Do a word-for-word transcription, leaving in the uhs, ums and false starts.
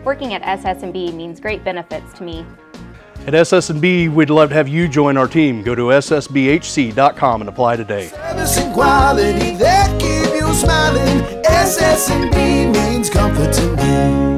Working at S S and B means great benefits to me. At S S and B, we'd love to have you join our team. Go to S S B H C dot com and apply today. Service and quality that keep you smiling. S S and B means comfort to me.